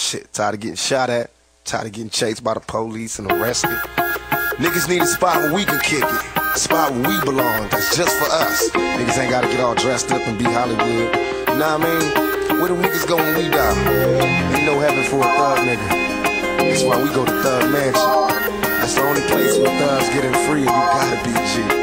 Shit, tired of getting shot at, tired of getting chased by the police and arrested. Niggas need a spot where we can kick it, a spot where we belong, that's just for us. Niggas ain't gotta get all dressed up and be Hollywood. You know what I mean? Where do niggas go when we die? Ain't no heaven for a thug nigga. That's why we go to Thug Mansion. That's the only place where thugs getting free, and you gotta be a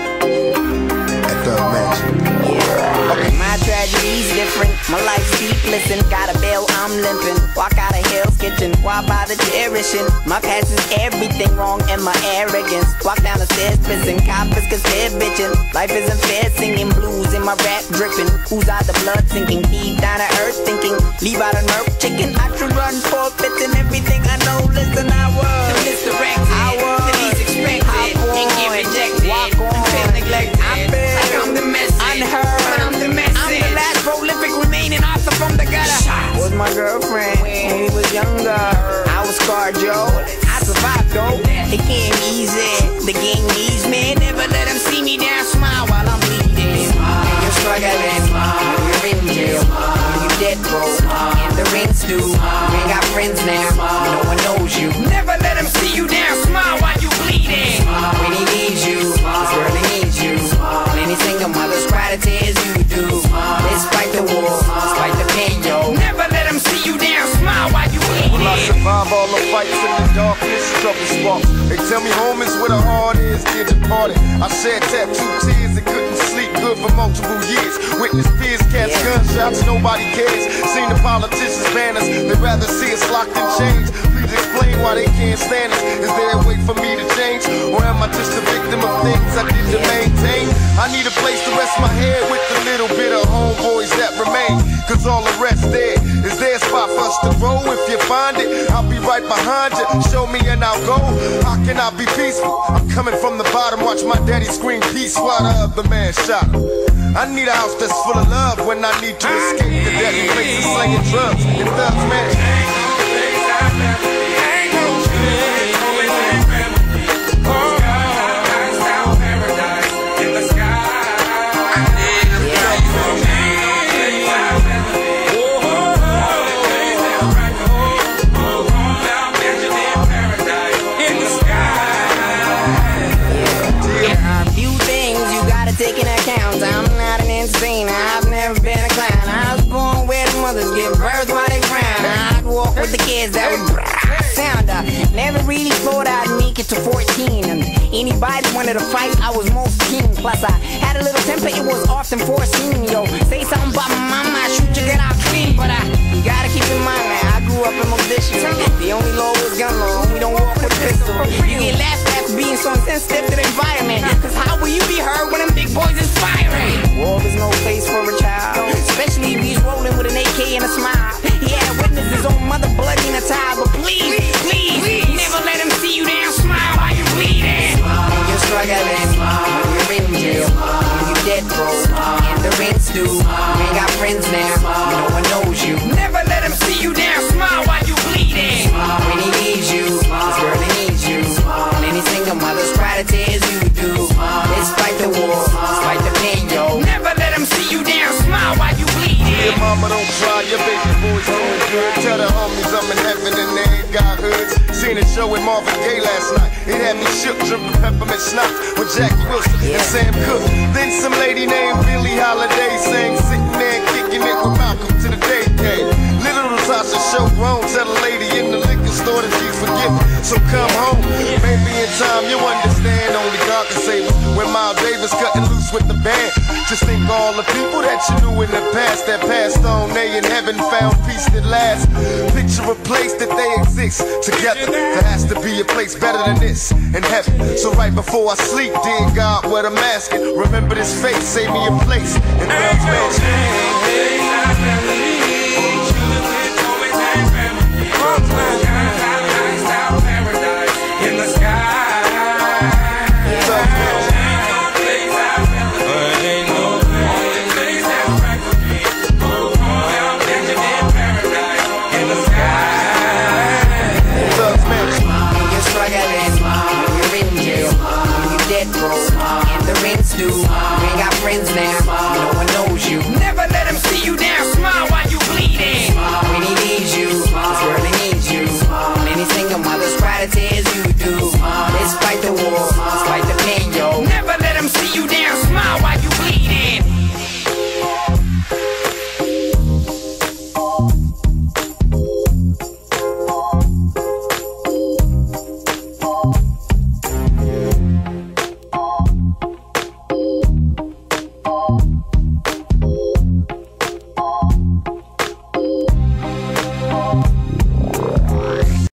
G. At Thug Mansion. Okay. My tragedy's different, my life's deep, listen. Got a bill, I'm limping. Walk out of Hell's Kitchen, why bother cherishing? My past is everything wrong and my arrogance. Walk down the stairs, pissing, coppers cause they're bitching. Life isn't fair, singing blues in my rap dripping. Who's out the blood sinking, deep down to earth thinking. Leave out a nerve chicken, I should run forfeits and everything I know. Listen, I was misdirected, the least expected, and get rejected, and feel neglected. Like I'm the message, unheard, but I'm the message. I'm the last prolific remaining author from the gutter. Was my girlfriend when we was younger. I was scarred, yo. I survived though. It came easy. The game needs me. Never let them see me down. Smile while I'm bleeding. You're struggling. You're in jail. You dead broke. And the rent's due. You ain't got friends now. No one knows you. Never let them see you down. Smile while you bleeding. When he needs you, this world needs you. Many single mothers cry to tears you do. Despite the war, despite the pain, yo. Never let them see you down. Smile while you bleeding. Will I survive all the fights in the darkness? Trouble sparks. They tell me home is where the heart is. Dear departed. I shed tattooed tears and couldn't sleep good for multiple years. Witness peers, cats, gunshots, nobody cares. Seen the politicians' banners. They'd rather see us locked in chains. Please explain why they can't stand us. Is there a way for me to change? Or am I just a victim of things I did to maintain? I need a place to rest my head with a little bit of homeboys that remain. Cause all the rest there. Is there a spot for us to roll? If you find it, I'll be right behind you. Show me and I'll go. How can I be peaceful? I'm coming from the bottom. Watch my daddy scream peace while the other man shot him. I need a house that's full of love when I need to escape the deadly places slinging drugs in Thug's Mansion. Taking account, I'm not an insane. I've never been a clown. I was born where the mothers give birth while they frown. I'd walk with the kids that would sound up. Never really thought I'd make it to 14. And anybody wanted to fight, I was most keen. Plus I had a little temper, it was often foreseen. Yo, say something about my mama, I shoot you, get out clean. But you gotta keep in mind, man, I grew up in Mogadishu. The only law was gun law, we don't walk with a pistol. You get laughed at for being so insensitive to the environment. Cause how will you be heard when them big boys inspiring? War is no place for a child, especially if he's rolling with an AK and a smile. He had witnessed his own mother bloody in a tie. But please, never let him see you down. Smile while you bleeding. You're struggling, you're in jail, you dead broke, and the rent's due. You ain't got friends now, no one knows you. Never let him see you down. Smile while you bleeding. When he needs you, this world needs you. Many single mothers cry to tears you do. Despite the war, despite the pain, yo. Never let him see you down. Smile while you bleeding. Dear mama, don't cry, your baby boy's doing good. Tell the homies I'm in heaven and they ain't got hoods. Seen a show with Marvin Gaye last night. It had me shook, dripping peppermint schnapps with Jackie Wilson and Sam Cooke. Then some lady named Billie Holiday sang, sitting there kicking it with Malcolm to the day came. Little Natasha show grown, tell a lady in the liquor store that she's forgiven. So come home, maybe in time you understand. Only God can save us. When Miles Davis cutting loose with the band. Just think all the people that you knew in the past that passed on. They in heaven found peace that lasts. Picture a place that they exist together. There has to be a place better than this in heaven. So right before I sleep, dear God, what I'm asking, remember this face, save me a place in God's mansion.